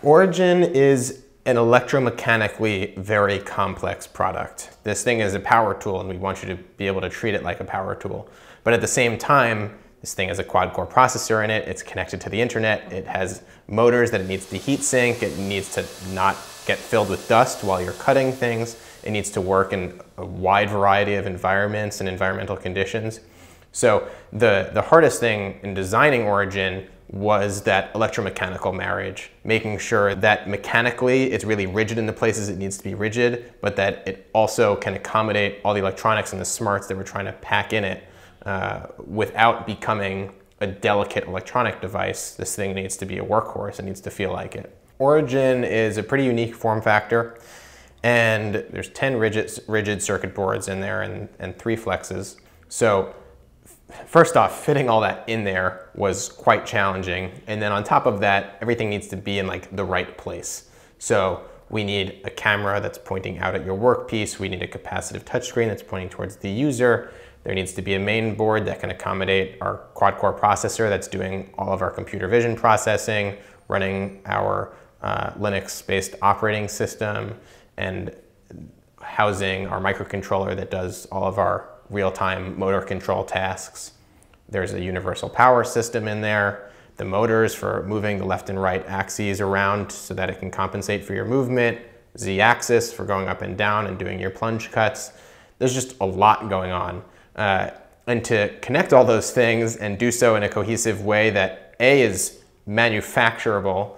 Origin is an electromechanically very complex product. This thing is a power tool and we want you to be able to treat it like a power tool. But at the same time, this thing has a quad-core processor in it, it's connected to the internet, it has motors that it needs to heat sink, it needs to not get filled with dust while you're cutting things, it needs to work in a wide variety of environments and environmental conditions. So the hardest thing in designing Origin was that electromechanical marriage, making sure that mechanically it's really rigid in the places it needs to be rigid, but that it also can accommodate all the electronics and the smarts that we're trying to pack in it without becoming a delicate electronic device. This thing needs to be a workhorse, it needs to feel like it. Origin is a pretty unique form factor, and there's 10 rigid circuit boards in there and 3 flexes. So first off, fitting all that in there was quite challenging. And then on top of that, everything needs to be in like the right place. So we need a camera that's pointing out at your workpiece. We need a capacitive touchscreen that's pointing towards the user. There needs to be a main board that can accommodate our quad-core processor that's doing all of our computer vision processing, running our Linux-based operating system, and housing our microcontroller that does all of our real-time motor control tasks. There's a universal power system in there, the motors for moving the left and right axes around so that it can compensate for your movement, Z-axis for going up and down and doing your plunge cuts. There's just a lot going on. And to connect all those things and do so in a cohesive way that A, is manufacturable,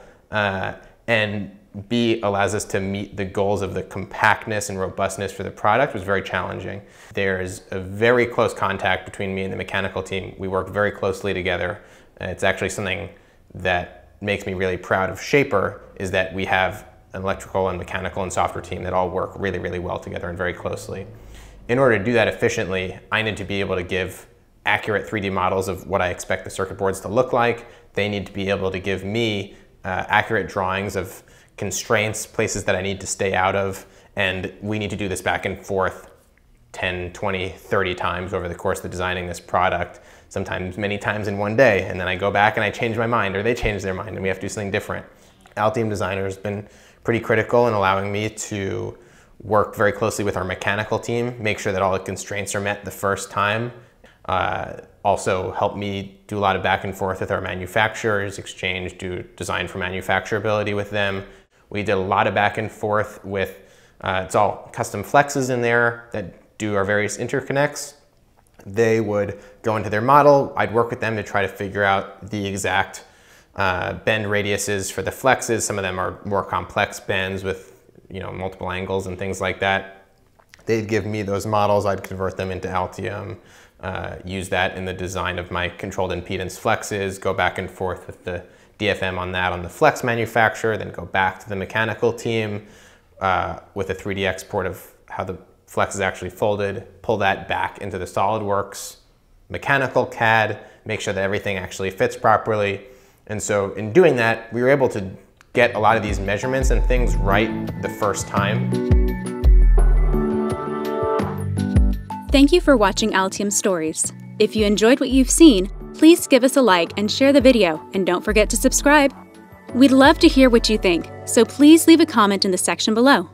and B, allows us to meet the goals of the compactness and robustness for the product was very challenging. There's a very close contact between me and the mechanical team. We work very closely together. It's actually something that makes me really proud of Shaper, is that we have an electrical and mechanical and software team that all work really, really well together and very closely. In order to do that efficiently, I need to be able to give accurate 3D models of what I expect the circuit boards to look like. They need to be able to give me accurate drawings of constraints, places that I need to stay out of, and we need to do this back and forth 10, 20, 30 times over the course of designing this product, sometimes many times in one day, and then I go back and I change my mind, or they change their mind, and we have to do something different. Altium Designer has been pretty critical in allowing me to work very closely with our mechanical team, make sure that all the constraints are met the first time. Also help me do a lot of back and forth with our manufacturers, do design for manufacturability with them. We did a lot of back and forth with, it's all custom flexes in there that do our various interconnects. They would go into their model. I'd work with them to try to figure out the exact bend radiuses for the flexes. Some of them are more complex bends with multiple angles and things like that. They'd give me those models, I'd convert them into Altium, use that in the design of my controlled impedance flexes, go back and forth with the DFM on that on the flex manufacturer, then go back to the mechanical team with a 3D export of how the flex is actually folded, pull that back into the SolidWorks mechanical CAD, make sure that everything actually fits properly. And so in doing that, we were able to get a lot of these measurements and things right the first time. Thank you for watching Altium Stories. If you enjoyed what you've seen, please give us a like and share the video, and don't forget to subscribe. We'd love to hear what you think, so please leave a comment in the section below.